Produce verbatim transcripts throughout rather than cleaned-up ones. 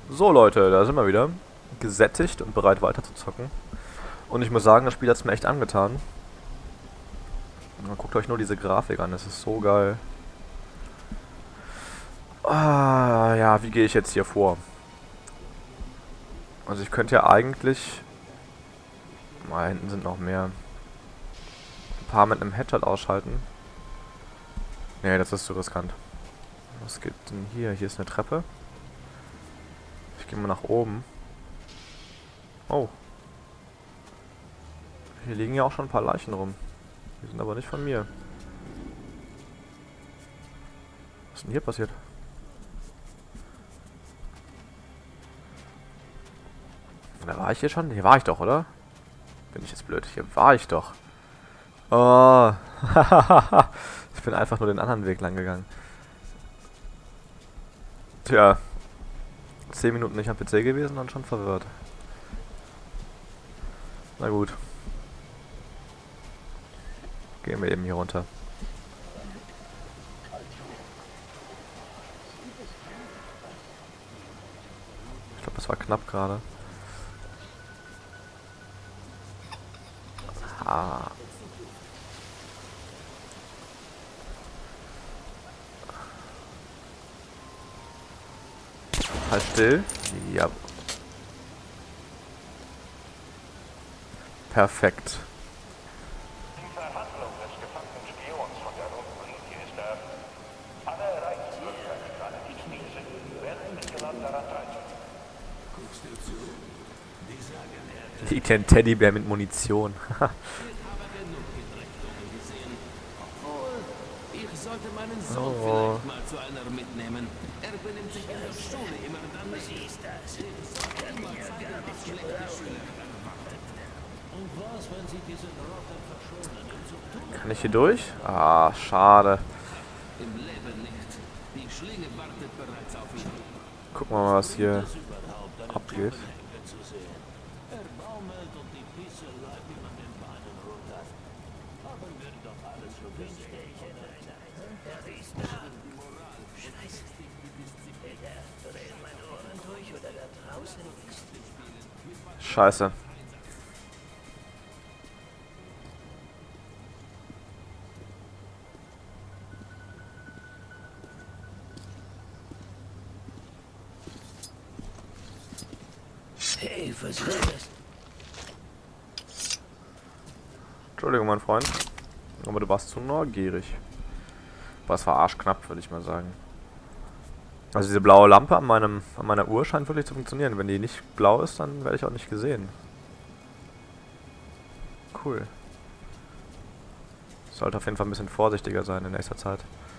So Leute, da sind wir wieder. Gesättigt und bereit weiter zu zocken. Und ich muss sagen, das Spiel hat es mir echt angetan. Und guckt euch nur diese Grafik an, das ist so geil. Ah, ja, wie gehe ich jetzt hier vor? Also ich könnte ja eigentlich... Da hinten sind noch mehr. Ein paar mit einem Headshot ausschalten. Nee, das ist zu riskant. Was gibt denn hier? Hier ist eine Treppe. Ich gehe mal nach oben. Oh. Hier liegen ja auch schon ein paar Leichen rum. Die sind aber nicht von mir. Was ist denn hier passiert? Da war ich hier schon? Hier war ich doch, oder? Bin ich jetzt blöd? Hier war ich doch. Oh. Ich bin einfach nur den anderen Weg lang gegangen. Tja. Zehn Minuten nicht am P C gewesen und schon verwirrt. Na gut. Gehen wir eben hier runter. Ich glaube, das war knapp gerade. Ah. Halt still. Ja. Perfekt. Die Verhandlung des gefangenen Spions von der roten Linie ist eröffnet. Alle erreichten Rückwärtsstrahle nicht schließen, werden eingeladen daran teilzunehmen. Liegt ja ein Teddybär mit Munition. Ich sollte meinen Sohn Oh. vielleicht mal zu einer mitnehmen. Er benimmt sich in der Schule immer dann, was ist das? Und was, wenn sie diesen Rotten verschonen und so tun? Kann ich hier durch? Ah, schade. Im Leben nicht. Die Schlinge wartet bereits auf ihn. Gucken wir mal, was hier abgeht. Zu sehen. Er baumelt und die Pisse läuft ihm an den Beinen runter. Haben wir doch alles schon gesehen. Scheiße. Hey, was soll das? Entschuldigung, mein Freund. Aber du warst zu neugierig. Aber es war arschknapp, würde ich mal sagen. Also diese blaue Lampe an, meinem, an meiner Uhr scheint wirklich zu funktionieren. Wenn die nicht blau ist, dann werde ich auch nicht gesehen. Cool. Sollte auf jeden Fall ein bisschen vorsichtiger sein in nächster Zeit.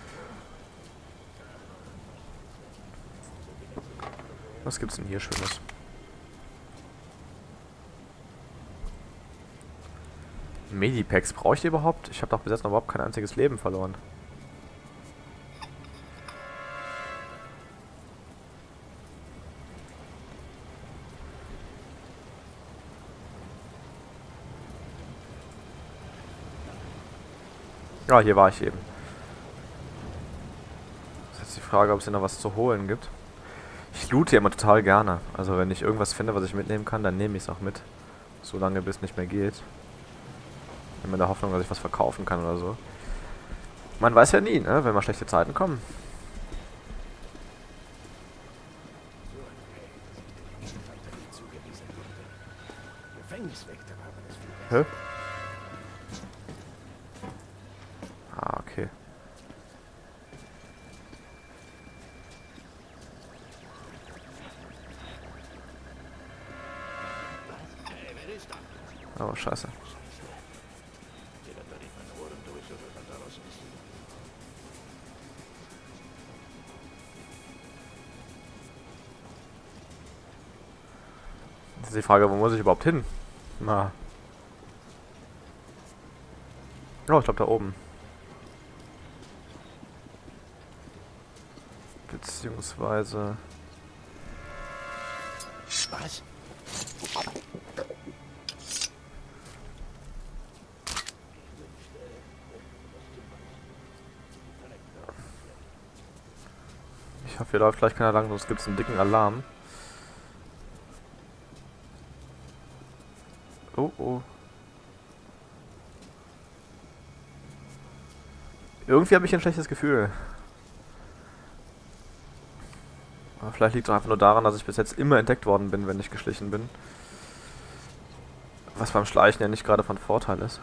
Was gibt's denn hier Schönes? Medipacks brauche ich die überhaupt? Ich habe doch bis jetzt noch überhaupt kein einziges Leben verloren. Ja, hier war ich eben. Das ist jetzt die Frage, ob es hier noch was zu holen gibt. Ich loote immer total gerne. Also wenn ich irgendwas finde, was ich mitnehmen kann, dann nehme ich es auch mit. Solange bis es nicht mehr geht. In der Hoffnung, dass ich was verkaufen kann oder so. Man weiß ja nie, ne? Wenn mal schlechte Zeiten kommen. Hä? Ah, okay. Oh, scheiße. Das ist die Frage, wo muss ich überhaupt hin? Na. Oh, ich glaube da oben. Beziehungsweise... Was? Ich hoffe, hier läuft gleich keiner lang, sonst gibt es einen dicken Alarm. Oh, oh. Irgendwie habe ich ein schlechtes Gefühl. Aber vielleicht liegt es auch einfach nur daran, dass ich bis jetzt immer entdeckt worden bin, wenn ich geschlichen bin. Was beim Schleichen ja nicht gerade von Vorteil ist.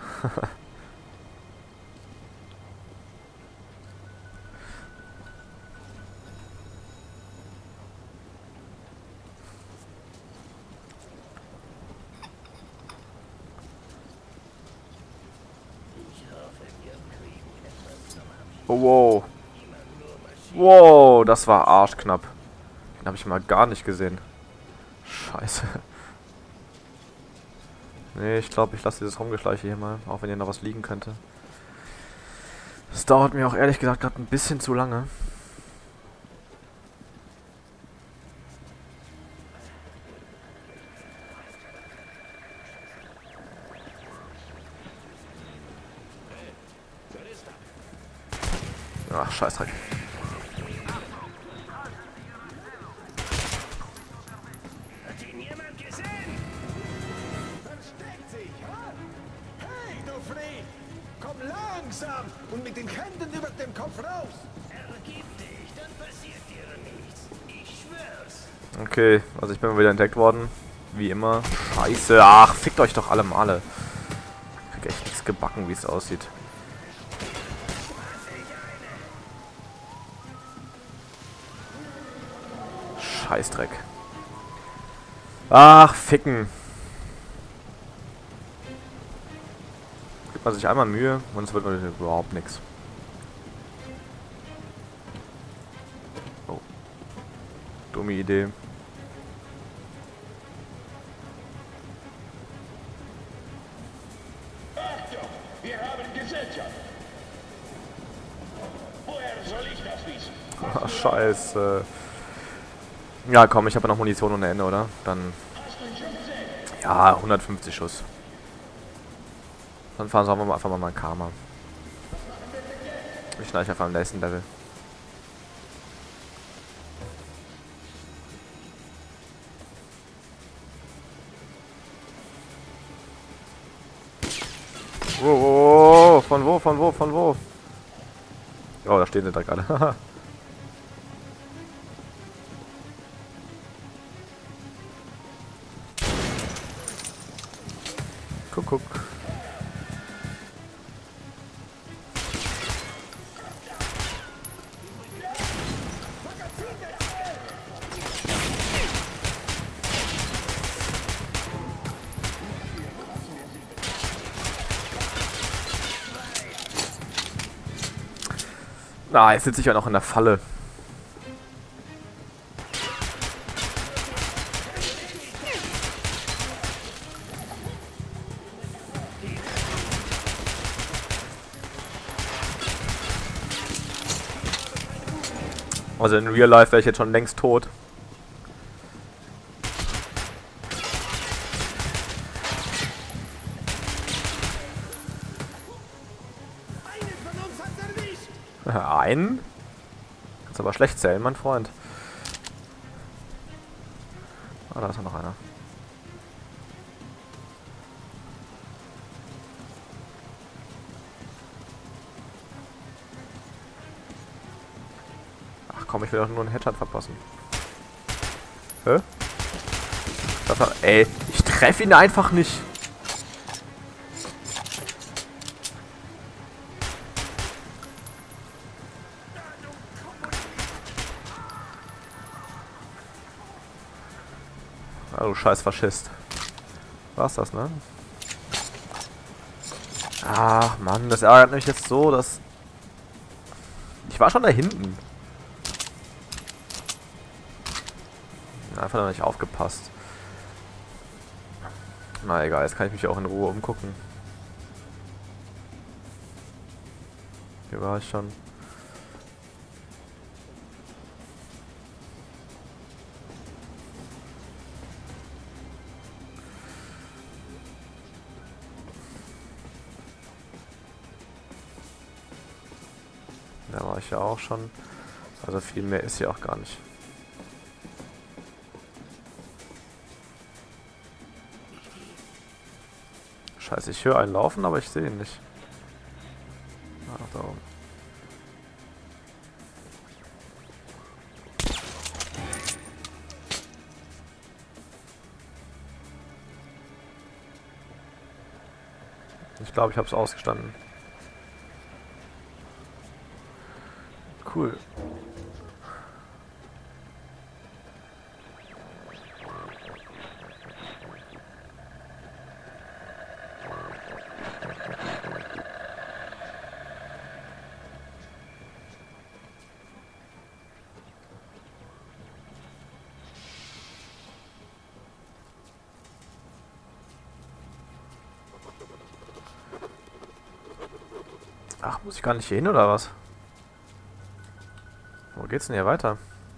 Oh, wow. Wow, das war arschknapp. Den habe ich mal gar nicht gesehen. Scheiße. Nee, ich glaube, ich lasse dieses Rumgeschleiche hier mal, auch wenn hier noch was liegen könnte. Das dauert mir auch ehrlich gesagt gerade ein bisschen zu lange. Ach, Scheißdreck. Hat ihn jemand gesehen? Versteckt sich, ha? Hey, du Fred! Komm langsam und mit den Händen über dem Kopf raus! Ergib dich, dann passiert dir nichts. Ich schwör's. Okay, also ich bin mal wieder entdeckt worden. Wie immer. Scheiße. Ach, fickt euch doch alle Male. Ich krieg echt nichts gebacken, wie es aussieht. Scheißdreck. Ach, ficken. Gibt man sich einmal Mühe, sonst wird man überhaupt nichts. Oh. Dumme Idee. Achtung, wir haben Gesellschaft. Woher soll ich das wissen? Ach, scheiße. Ja, komm, ich habe noch Munition ohne Ende, oder? Dann... Ja, hundertfünfzig Schuss. Dann fahren wir mal einfach mal mein Karma. Ich schneide einfach am nächsten Level. Wow, wow, wow, von wo, von wo, von wo? Oh, da stehen sie da gerade. Guck, guck. Ah, jetzt sitze ich ja noch in der Falle. Also in Real Life wäre ich jetzt schon längst tot. Einen von uns hat erwischt! Einen? Kannst aber schlecht zählen, mein Freund. Ah, da ist ja noch einer. Ach komm, ich will doch nur einen Headshot verpassen. Hä? Das war, ey, ich treffe ihn einfach nicht. Ah, du scheiß Faschist. War's das, ne? Ach Mann, das ärgert mich jetzt so, dass... Ich war schon da hinten. Einfach noch nicht aufgepasst. Na egal, jetzt kann ich mich auch in Ruhe umgucken. Hier war ich schon. Da war ich ja auch schon. Also viel mehr ist hier auch gar nicht. Scheiße, ich höre einen laufen, aber ich sehe ihn nicht. Ach, da oben. Ich glaube, ich habe es ausgestanden. Cool. Ach, muss ich gar nicht hier hin, oder was? Wo geht's denn hier weiter?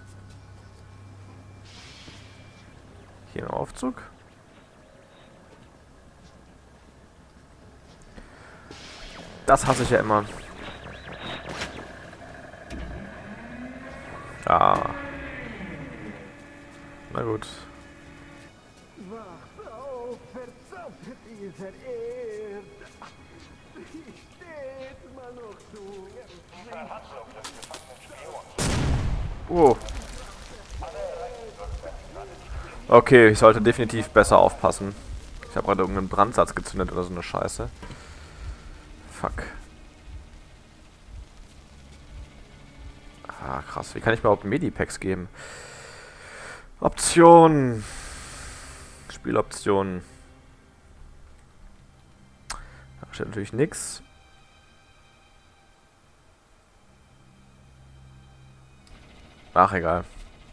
Hier im Aufzug? Das hasse ich ja immer. Ah. Na gut. Wacht auf, verzaubert dieser Erd. Ich steht mal noch zu. Die Verhandlung des gefangenen Spions. Oh. Okay, ich sollte definitiv besser aufpassen. Ich habe gerade irgendeinen Brandsatz gezündet oder so eine Scheiße. Fuck. Ah, krass. Wie kann ich mir überhaupt Medipacks geben? Optionen. Spieloptionen. Da steht natürlich nichts. Ach, egal.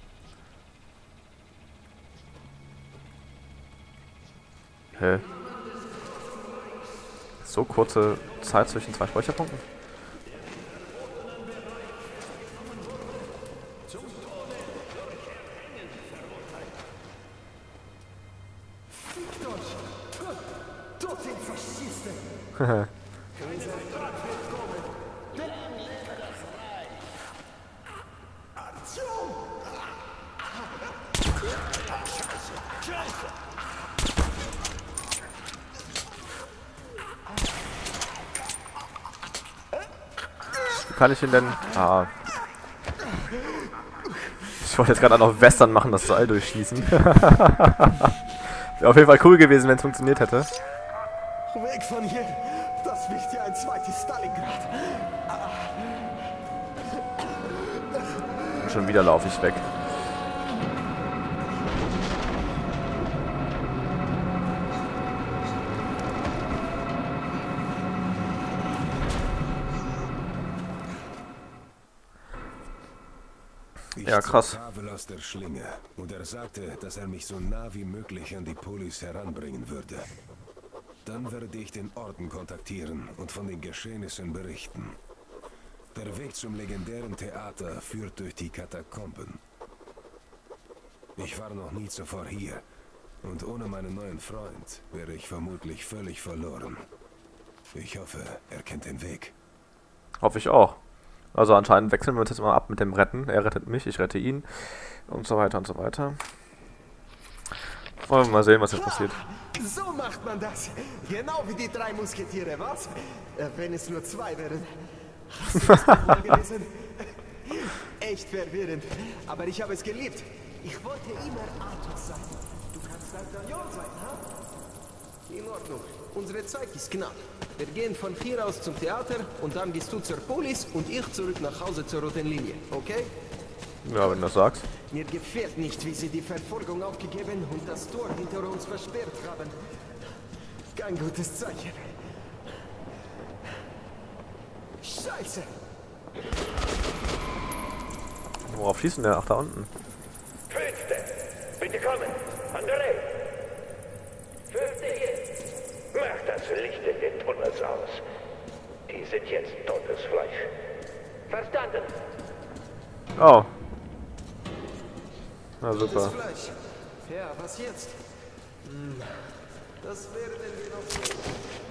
Hä? So kurze Zeit zwischen zwei Speicherpunkten? Fickt euch! Tot den Faschisten! Haha. Aktion! Wie kann ich ihn denn... Ah. Ich wollte jetzt gerade auch noch Western machen, das Seil durchschießen. Wäre auf jeden Fall cool gewesen, wenn es funktioniert hätte. Weg von hier! Das wird ja ein zweites Stalingrad! Schon wieder laufe ich weg. Ich Ja, krass. zog Pavel aus der Schlinge und er sagte, dass er mich so nah wie möglich an die Polis heranbringen würde. Dann werde ich den Orden kontaktieren und von den Geschehnissen berichten. Der Weg zum legendären Theater führt durch die Katakomben. Ich war noch nie zuvor hier und ohne meinen neuen Freund wäre ich vermutlich völlig verloren. Ich hoffe, er kennt den Weg. Hoffe ich auch. Also anscheinend wechseln wir uns jetzt mal ab mit dem Retten. Er rettet mich, ich rette ihn. Und so weiter und so weiter. Wollen wir mal sehen, was jetzt passiert. So macht man das! Genau wie die drei Musketiere, was? Äh, wenn es nur zwei wären. Hast du das Buch mal gelesen? Echt verwirrend. Aber ich habe es geliebt. Ich wollte immer Arthur sein. Du kannst D'Artagnan sein, ha? In Ordnung. Unsere Zeit ist knapp. Wir gehen von hier aus zum Theater und dann gehst du zur Polis und ich zurück nach Hause zur roten Linie, okay? Ja, wenn du das sagst. Mir gefällt nicht, wie sie die Verfolgung aufgegeben und das Tor hinter uns versperrt haben. Kein gutes Zeichen. Scheiße! Worauf schießen der? Ach, da unten. Fünfte, bitte kommen. André. Fünfte, mach das Licht in den Tunnels aus. Die sind jetzt totes Fleisch. Verstanden? Oh. Na Das super. Fleisch. Ja, was jetzt? Hm, das werden wir noch sehen.